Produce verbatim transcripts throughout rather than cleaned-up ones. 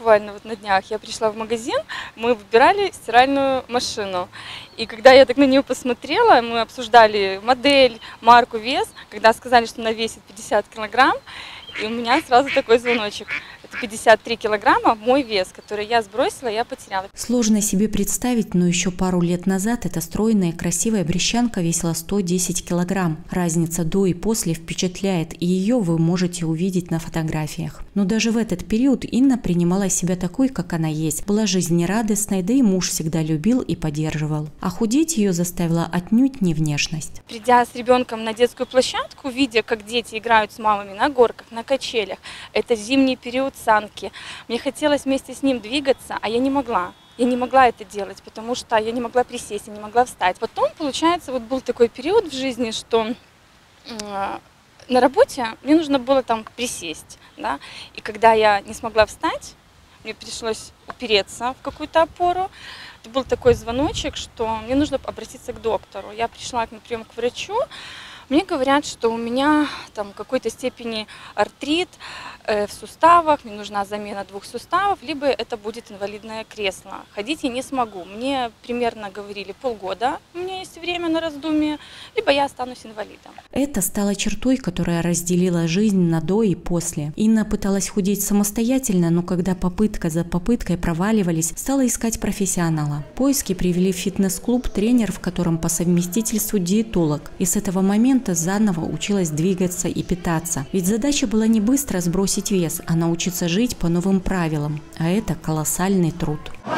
буквально вот на днях я пришла в магазин, мы выбирали стиральную машину. И когда я так на нее посмотрела, мы обсуждали модель, марку, вес, когда сказали, что она весит пятьдесят килограмм, и у меня сразу такой звоночек. Это пятьдесят три килограмма мой вес, который я сбросила, я потеряла. Сложно себе представить, но еще пару лет назад эта стройная красивая брещанка весила сто десять килограмм. Разница до и после впечатляет, и ее вы можете увидеть на фотографиях. Но даже в этот период Инна принимала себя такой, как она есть. Была жизнерадостной, да и муж всегда любил и поддерживал. А худеть ее заставила отнюдь не внешность. Придя с ребенком на детскую площадку, видя, как дети играют с мамами на горках, на качелях, это зимний период санки, мне хотелось вместе с ним двигаться, а я не могла. Я не могла это делать, потому что я не могла присесть, я не могла встать. Потом, получается, вот был такой период в жизни, что э, на работе мне нужно было там присесть, да? И когда я не смогла встать, мне пришлось упереться в какую-то опору. Это был такой звоночек, что мне нужно обратиться к доктору. Я пришла на прием к врачу. Мне говорят, что у меня там в какой-то степени артрит э, в суставах, мне нужна замена двух суставов, либо это будет инвалидное кресло. Ходить я не смогу. Мне примерно говорили полгода, у меня есть время на раздумье, либо я останусь инвалидом. Это стало чертой, которая разделила жизнь на до и после. Инна пыталась худеть самостоятельно, но когда попытка за попыткой проваливались, стала искать профессионала. Поиски привели в фитнес-клуб тренер, в котором по совместительству диетолог. И с этого момента заново училась двигаться и питаться. Ведь задача была не быстро сбросить вес, а научиться жить по новым правилам. А это колоссальный труд.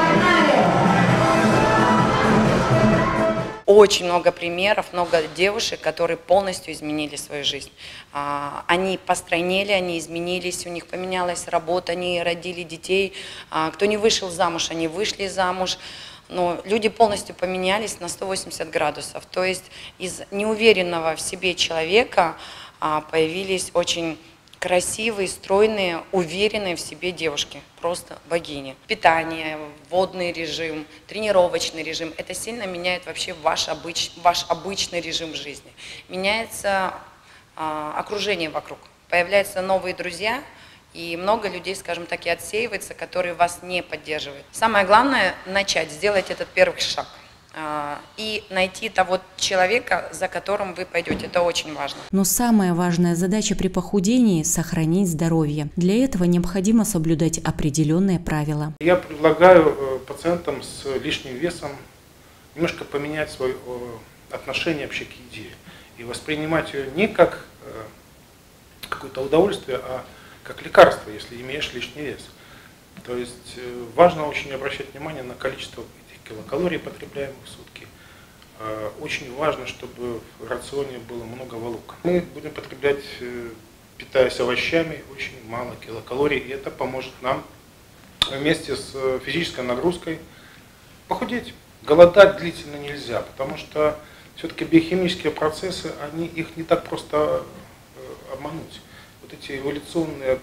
Очень много примеров, много девушек, которые полностью изменили свою жизнь. Они постройнели, они изменились, у них поменялась работа, они родили детей. Кто не вышел замуж, они вышли замуж. Но люди полностью поменялись на сто восемьдесят градусов. То есть из неуверенного в себе человека появились очень красивые, стройные, уверенные в себе девушки. Просто богини. Питание, водный режим, тренировочный режим. Это сильно меняет вообще ваш, обыч, ваш обычный режим жизни. Меняется а, окружение вокруг. Появляются новые друзья. И много людей, скажем так, и отсеивается, которые вас не поддерживают. Самое главное – начать, сделать этот первый шаг. И найти того человека, за которым вы пойдете. Это очень важно. Но самая важная задача при похудении – сохранить здоровье. Для этого необходимо соблюдать определенные правила. Я предлагаю пациентам с лишним весом немножко поменять свое отношение вообще к еде. И воспринимать ее не как какое-то удовольствие, а как лекарство, если имеешь лишний вес. То есть важно очень обращать внимание на количество килокалорий, потребляемых в сутки. Очень важно, чтобы в рационе было много волокон. Мы будем потреблять, питаясь овощами, очень мало килокалорий, и это поможет нам вместе с физической нагрузкой похудеть. Голодать длительно нельзя, потому что все-таки биохимические процессы, они, их не так просто обмануть. Вот эти эволюционные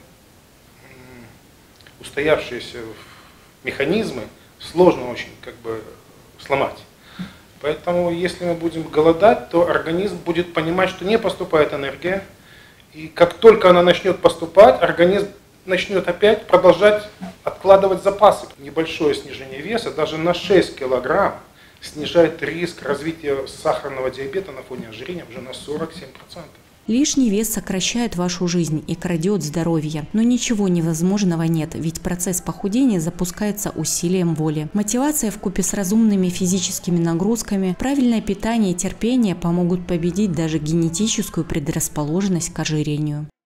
устоявшиеся механизмы сложно очень как бы сломать. Поэтому если мы будем голодать, то организм будет понимать, что не поступает энергия. И как только она начнет поступать, организм начнет опять продолжать откладывать запасы. Небольшое снижение веса, даже на шесть килограмм, снижает риск развития сахарного диабета на фоне ожирения уже на сорок семь процентов. Лишний вес сокращает вашу жизнь и крадет здоровье. Но ничего невозможного нет, ведь процесс похудения запускается усилием воли. Мотивация вкупе с разумными физическими нагрузками, правильное питание и терпение помогут победить даже генетическую предрасположенность к ожирению.